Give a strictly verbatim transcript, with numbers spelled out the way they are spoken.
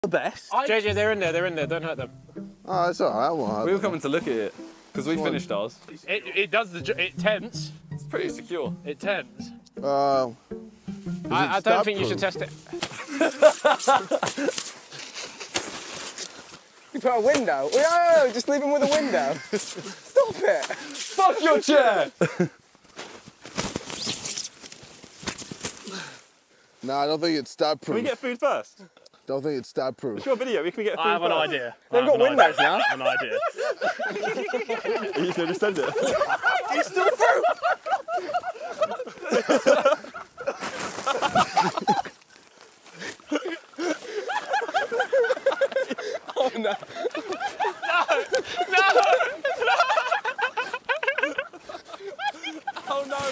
the best. I... J J, they're in there, they're in there, don't hurt them. Oh, it's alright, I won't hurt We were them. coming to look at it, because we finished ours. It, it does the, it tends. It's pretty secure. It tends. Uh, I, I don't think you should test it. You put a window? No, no, no, just leave him with a window. Stop it. Fuck your chair! No, I don't think it's stab proof. Can we get food first? Don't think it's stab proof. It's your video, we can get food I have first. an idea. They've got windows now. I have an idea. You should just send it. He's still through. Oh no. No! No! Oh no!